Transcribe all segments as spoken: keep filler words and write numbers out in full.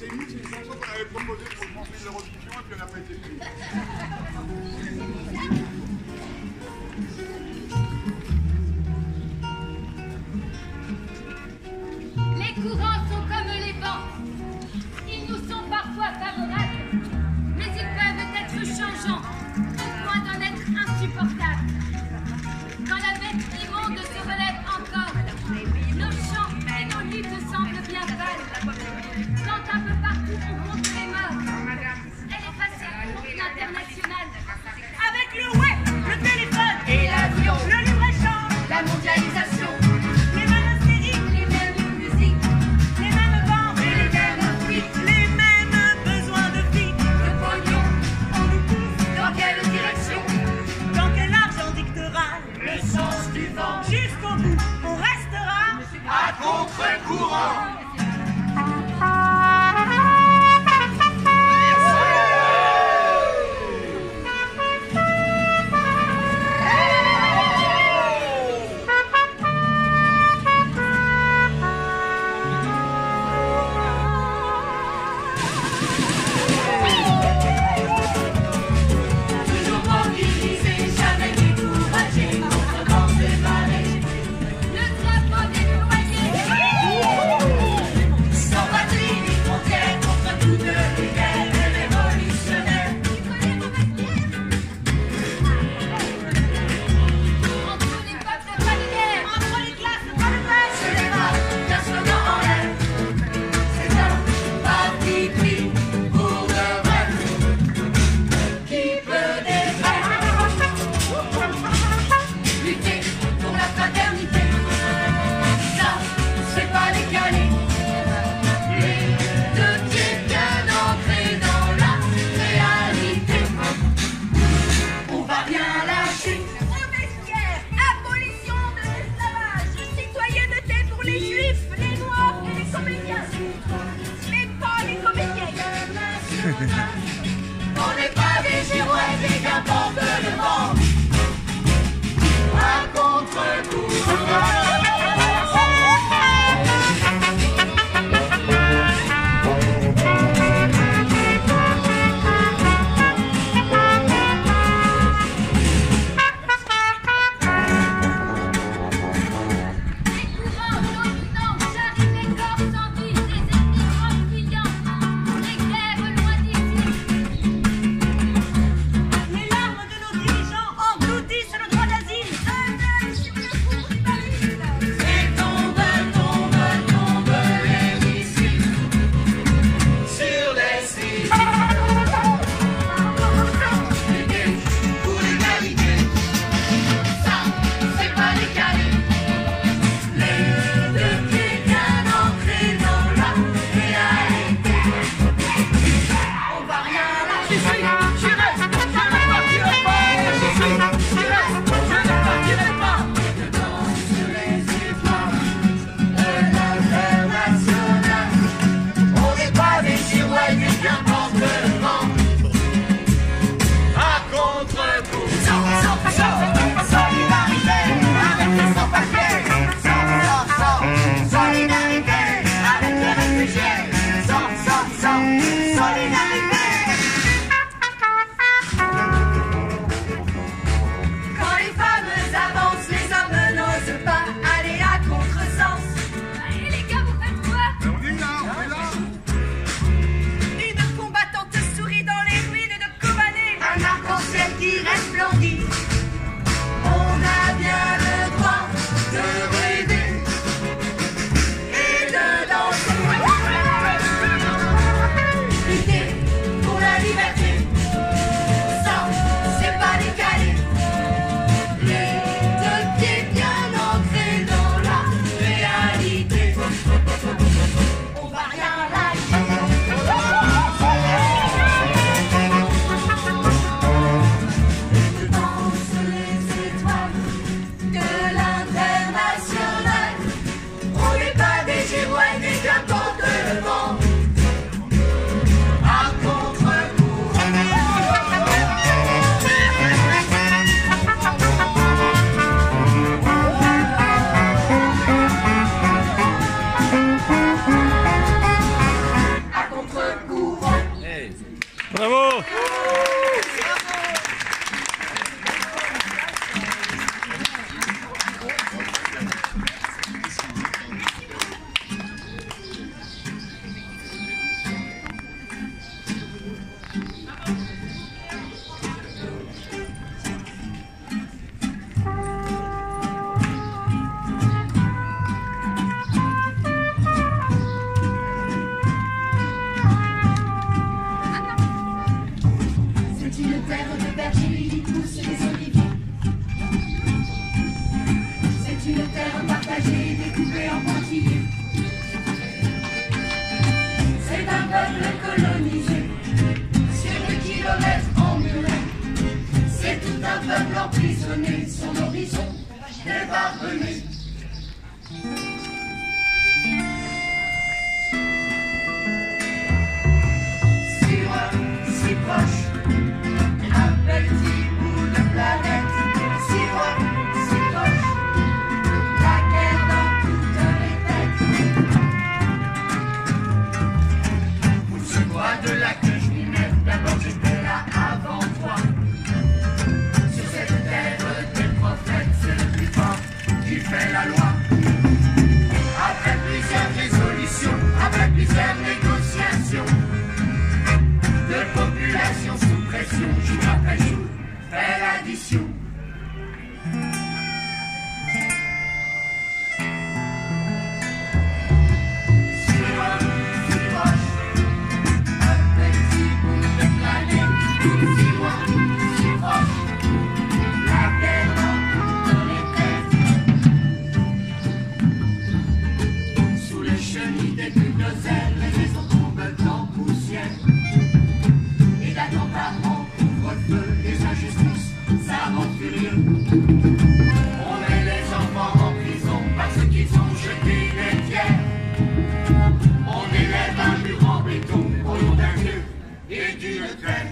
c'est une, c'est une chanson qu'on avait proposée pour le Grand Prix de l'Eurovision et puis on n'a pas été pris. Les courants sont comme les vents. Ils nous sont parfois favorables, mais ils peuvent être changeants, au point d'en être insupportables. Quand la bête immonde se relève encore, nos chants et nos luttes semblent bien pâles. Quand un peu partout on compte les morts, elle est passée pour l'international. Avec le web, le téléphone Et l'avion, le libre-échange, la mondialisation, les mêmes séries, les mêmes musiques, les mêmes bandes, et les mêmes fruits, les mêmes besoins de vie. le pognon, On nous pousse, dans quelle direction? dans quel argent dictera Le sens du vent, jusqu'au bout. On restera À contre-courant. toujours mobilisés, jamais découragés, contre vents et marées. Le drapeau déployé, sans patrie ni frontière, contre toutes les guerres révolutionnaires. Entre les peuples, pas de guerre. entre les classes, pas de baisse. Se lèvera d'un slogan en l'air. C'est un parti pris pour de vrai. Qui peut défaire? Lutter pour la fraternité. Ça, c'est pas décalé. Les deux pieds bien ancrés dans la réalité. On va rien lâcher. Robespierre, abolition de l'esclavage, citoyenneté pour les juifs, les noirs et les comédiens. Mais pas les comédiens. On n'est pas des girouettes et qu'importe le vent. À contre-courant. Les courants dominants charrient les corps sans vie, les ennemis fuyants, les guerres loin d'ici. Les larmes de nos dirigeants engloutissent le droit d'asile. Un œil sur le cours du baril. Et tombe, tombe, tombe les missiles sur les cibles. Lutter pour l'égalité, ça, c'est pas décalé. Les deux pieds bien ancrés dans la réalité. On va rien lâcher. Je suis, je reste, je ne partirai pas. Je suis, je reste, je ne partirai pas. Je danse sur les étoiles de l'international. On n'est pas des girouettes et qu'importe le vent. À contre-courant. Sans, sans, sans, solidarité avec les sans-papiers. Sans, sans, sans, solidarité avec les réfugiés. Sans, sans, sans, solidarité. Quand les femmes avancent, les hommes n'osent pas aller à contresens. Et les gars, vous faites quoi? On est là, on est là. Une combattante sourit dans les ruines de Kobané. Un arc-en-ciel qui resplendit. On a bien le droit de rêver et de danser. Lutter pour la liberté, ça, c'est pas décalé. Les deux pieds bien ancrés dans la réalité. On va rien lâcher. Je danse verger, il y pousse des oliviers. C'est une terre partagée, découpée en pointillés. C'est un peuple colonisé, sur le kilomètre en muret. C'est tout un peuple emprisonné, son horizon débarqué. Si loin, si proche, un petit bout de planète. Si loin, si proche, la guerre dans toutes les têtes. Pour ce bois de la que je m'y mets, d'abord j'étais là avant toi. Sur cette terre des prophètes, c'est le plus fort qui fait la loi. Après plusieurs résolutions, après plusieurs négociations, de population sous pression, jour après jour, fait l'addition. Si loin, si proche, un petit bout de planète. Si loin, si proche, la guerre dans toutes les têtes. Sous le chenil des bulldozers, les maisons tombent en poussière. Et d'attentats en couvre-feu, les injustices, ça rend furieux. On met les enfants en prison parce qu'ils ont jeté des pierres. On élève un mur en béton au nom d'un dieu et d'une terre.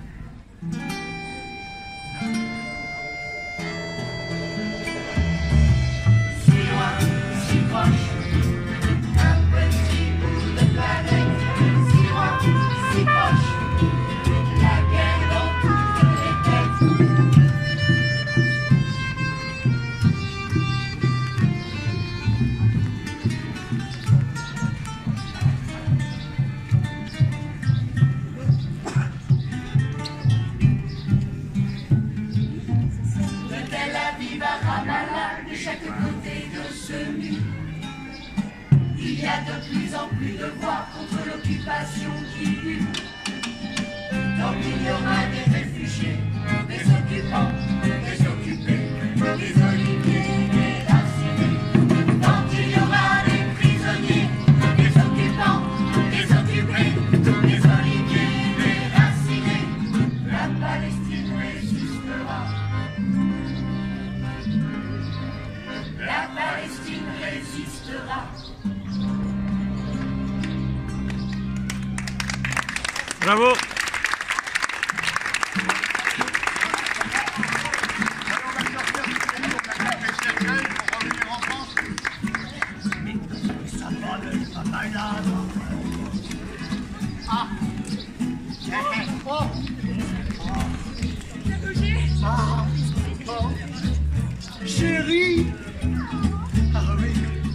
Si loin, si proche, un petit bout de planète. Si loin, si proche, la guerre dans toutes les têtes. De Tel Aviv à Ramallah, de chaque côté de ce mur, il y a de plus en plus de voix contre l'occupation qui dure. Donc il y aura des réfugiés, des occupants, des occupés, des oliviers, des racinés. Donc il y aura des prisonniers, des occupants, des occupés, des oliviers, des racinés. La Palestine résistera. La Palestine résistera. Bravo. Chérie. Ah oui.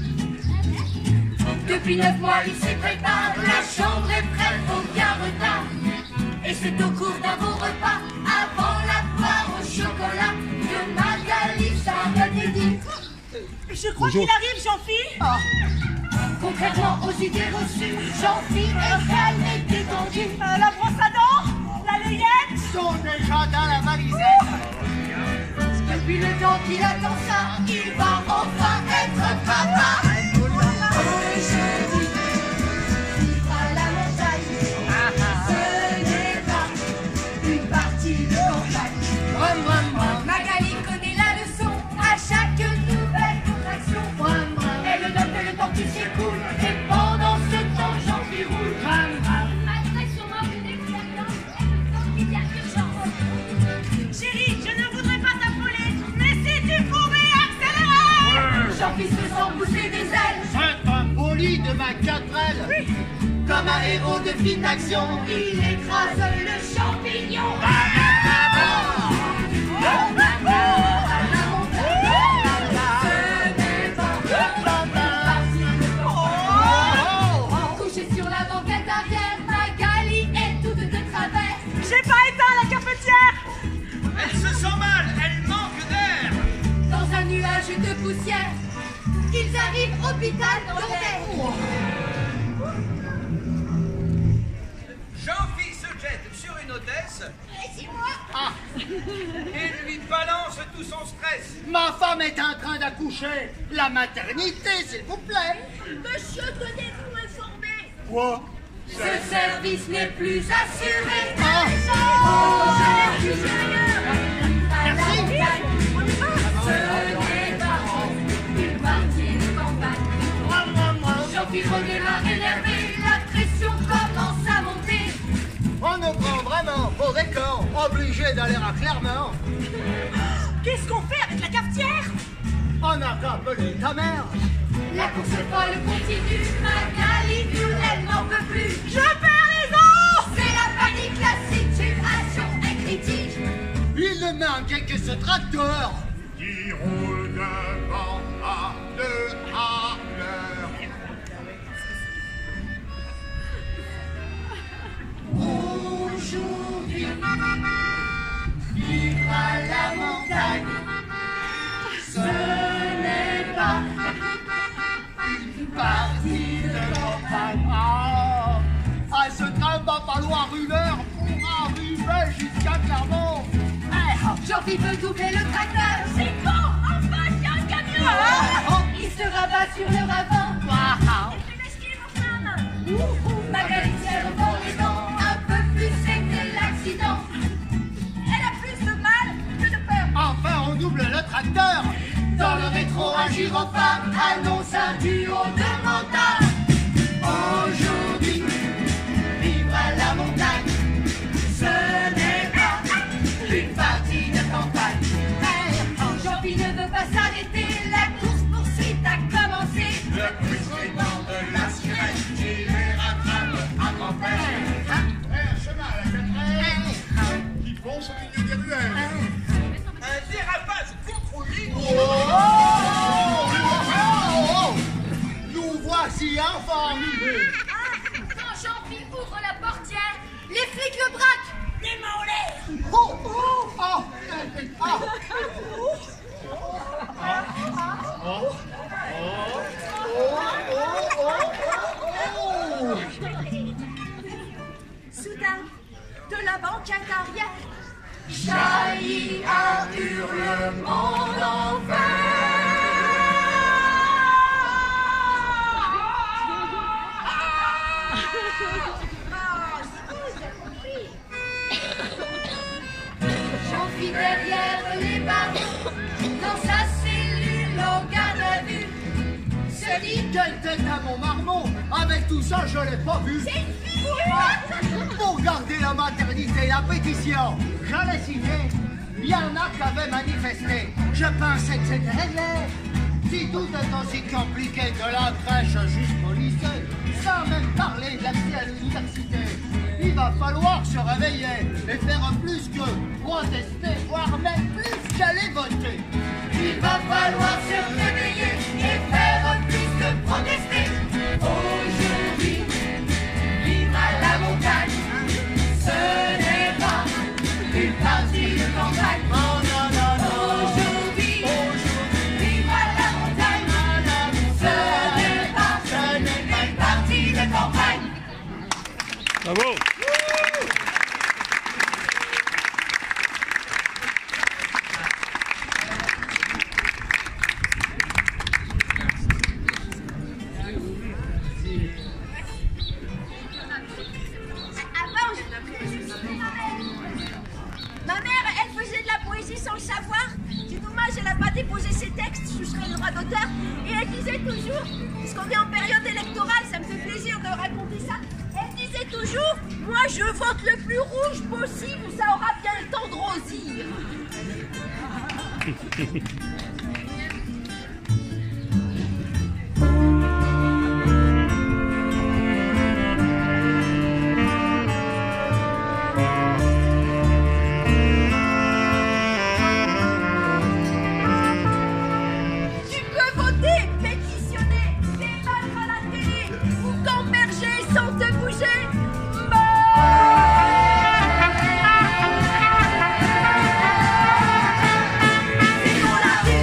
Depuis neuf mois, il s'y prépare. La chambre est prête, aucun retard. Et c'est au cours d'un beau repas, avant la poire au chocolat, que Magali s'arrête et dit: Je crois qu'il arrive, Jean-Phi. contrairement aux idées reçues, Jean-Phi est calme et détendu. Euh, la brosse à dents, la layette. Sont déjà dans la valisette. Depuis le temps qu'il attend ça, il va enfin être papa. Aujourd'hui, vivre à la montagne, ce n'est pas une partie de campagne. Magali connaît la leçon à chaque nouvelle contraction. Elle note le temps qui s'écoule et pendant ce temps, Jean-Phi roule. Malgré son manque d'expérience, il y a urgence. Chérie, je ne voudrais pas t'affoler, mais si tu pouvais accélérer. Jean-Phi se sent pousser des ailes. C'est un bolide de ma quatrelle. Oui. Comme un héros de film d'action, il écrase le champignon. Couché sur la banquette arrière, Magali est toute de travers. J'ai pas éteint la cafetière. Elle se sent mal, elle manque d'air. Dans un nuage de poussière, ils arrivent au hôpital Dantès. Jean-Phi se jette sur une hôtesse. Et c'est moi. Ah, et lui balance tout son stress. Ma femme est en train d'accoucher. La maternité, s'il vous plaît. Monsieur, tenez-vous informé. Quoi? Ce service n'est plus assuré. Ah. Oh, je n'ai plus ailleurs. Merci. Ce n'est pas une partie de campagne. Jean-Pierre redémarre énervé, la pression commence à monter. On nous prend vraiment pour des cons, obligés d'aller à Clermont. Qu'est-ce qu'on fait avec la cafetière? On n'a qu'à appeler ta mère. La course folle continue, Magali Vioul, elle n'en peut plus. Je perds les os. C'est la panique, la situation est critique. Il ne manque que ce tracteur. Qui roule devant à deux à l'heure. Aujourd'hui, vivre à la montagne, ce n'est pas Une partie de campagne. Ah, à ce train va falloir une heure pour arriver jusqu'à Clermont. Jean-Philippe veut doubler le tracteur. C'est bon. Enfin, il y a un camion. Oh. Il se rabat sur le ravin. Wow. Fais l'esquive aux femmes. Magali tire au fond les dents. Un peu plus sec que l'accident. Elle a plus de mal que de peur. Enfin, on double le tracteur. Dans le rétro, un gyrophare annonce un duo de motards. Aujourd'hui, vivre à la montagne, ce n'est pas une partie de campagne. Jean-Pierre ne veut pas s'arrêter, la course poursuite a commencé. Le président de la sirène qui les rattrape à grand-père. Un chemin à la quatrième qui fonce au milieu des ruelles. Un dérapage contrôlé. Oh, oh, oh, oh. Nous voici enfin arrivés. Ah, quand Jean-Philippe ouvre la portière, les flics le braquent. Les mains en l'air. Oh, oh, oh, eh, eh, ah. Soudain, de la banquette arrière, Jaillit un hurlement Jean-Philippe derrière les barreaux, dans sa cellule au garde à vue, se dit Quelle tête à mon marmot. Avec tout ça, je l'ai pas vu. c'est une fille. Pour garder la maternité, la pétition, je l'ai signée. Il y en a qui avaient manifesté. Je pensais que c'était réglé. Si tout est aussi compliqué de la crèche jusqu'au lycée, sans même parler de l'accès à l'université, il va falloir se réveiller et faire plus que protester, voire même plus qu'aller voter. il va falloir se réveiller et faire plus que protester. Aujourd'hui, vivre à la montagne, ce n'est pas une partie de campagne. Oh non, non, non. Aujourd'hui, vivre à la montagne, ce n'est pas, Ce n'est pas une partie de campagne. Bravo. Avant, ma mère, elle faisait de la poésie sans le savoir. C'est dommage, elle n'a pas déposé ses textes, je serais le droit d'auteur. Et elle disait toujours, parce qu'on est en période électorale, ça me fait plaisir de raconter ça. Elle disait toujours, moi je vote le plus rouge possible, ça aura bien le temps de rosir. Tu peux voter, pétitionner, débattre à la télé ou gamberger sans te bouger. C'est dans la rue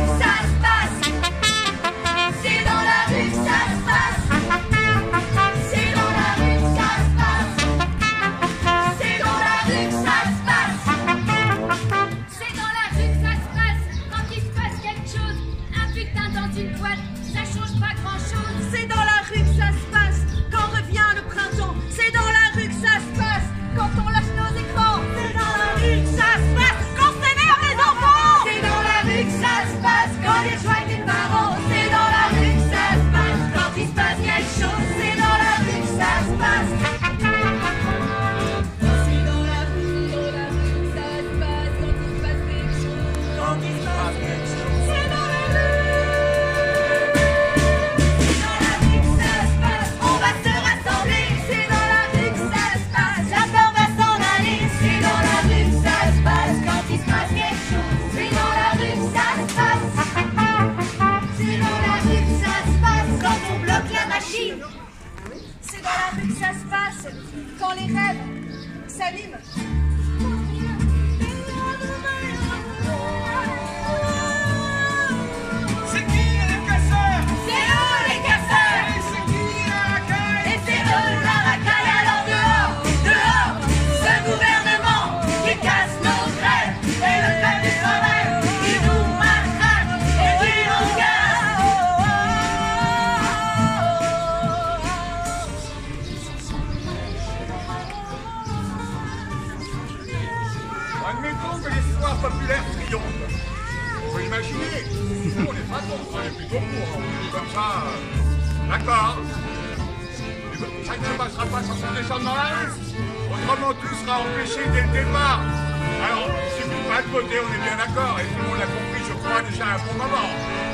que l'espoir populaire triomphe. Faut imaginer. Nous, on n'est pas contre, on est plutôt pour. On dit comme ça, euh, d'accord. Ça ne se passera pas sans qu'on descende dans la rue. Autrement, tout sera empêché dès le départ. Alors, si vous pas de côté, on est bien d'accord. Et tout le monde l'a compris, je crois, déjà à un bon moment.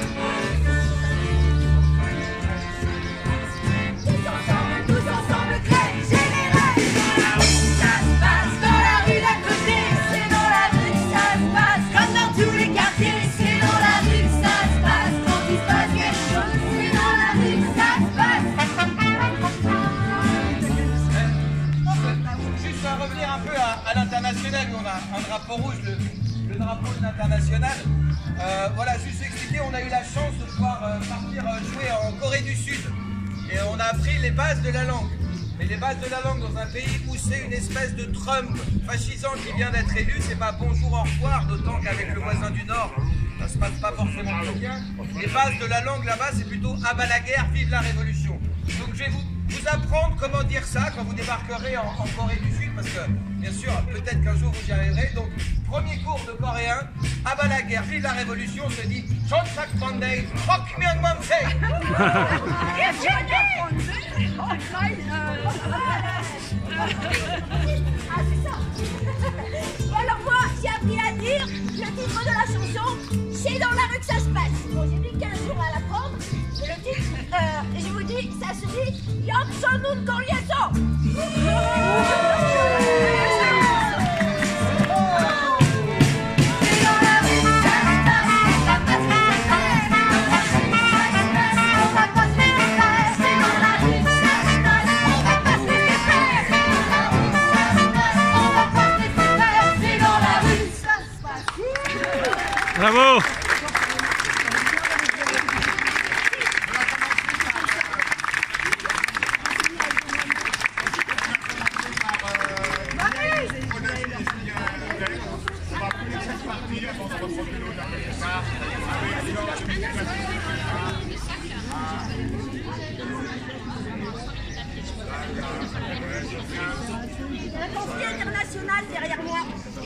Tous ensemble, tous ensemble, grève générale. Ça se passe dans la rue d'à côté, c'est dans la rue que ça se passe. Comme dans tous les quartiers, c'est dans la rue que ça se passe. Quand il se passe quelque chose, c'est dans la rue que ça se passe. Juste à revenir un peu à, à l'international, on a un drapeau rouge, le, le drapeau de l'international. Euh, voilà, juste expliquer, on a eu la chance de pouvoir euh, partir euh, jouer en Corée du Sud. Et on a appris les bases de la langue. Mais les bases de la langue dans un pays où c'est une espèce de Trump fascisant qui vient d'être élu, c'est pas bonjour, au revoir, d'autant qu'avec le voisin du Nord, ça se passe pas forcément très bien. Les bases de la langue là-bas, c'est plutôt « à bas la guerre, vive la révolution ». Donc je vais vous, vous apprendre comment dire ça quand vous débarquerez en, en Corée du Sud, parce que bien sûr, peut-être qu'un jour vous y arriverez. Donc, premier cours de coréen, « à bas la guerre, vive la révolution » se dit « Chonsak Pandey, Hok Myung Mamsei ». Ah, c'est ça. Bon, alors moi, j'ai appris à dire le titre de la chanson, c'est dans la rue que ça se passe. Bon, j'ai mis quinze jours à l'apprendre. Et le titre, euh, je vous dis, ça se dit Yop son nous de liaison. Bravo! La conflit international derrière moi.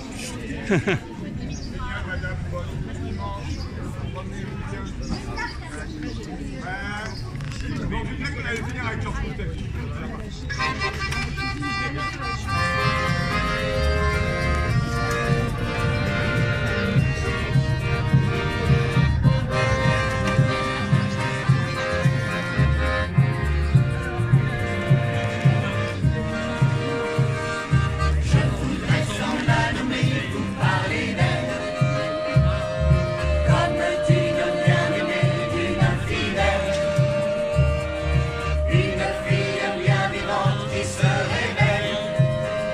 Bon, je disais qu'on allait finir avec Georges Potel. Une fille bien vivante qui se réveille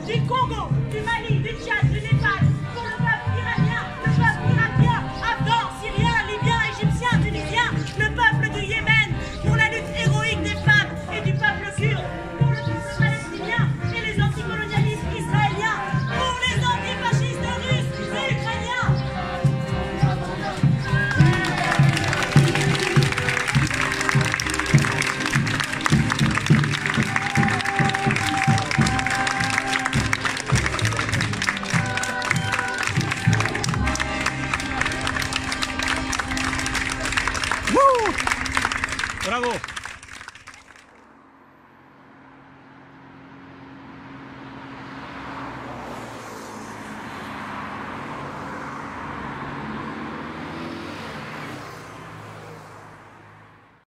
du Congo, du Mali, du Tchad, du Népal, pour le peuple iranien, le peuple irakien, afghan, syrien, libyen, égyptien, tunisien, le peuple du Yémen, pour la lutte héroïque des femmes et du peuple kurde, pour le peuple palestinien et les anticolonialistes israéliens, pour les antifascistes russes et ukrainiens. Bravo.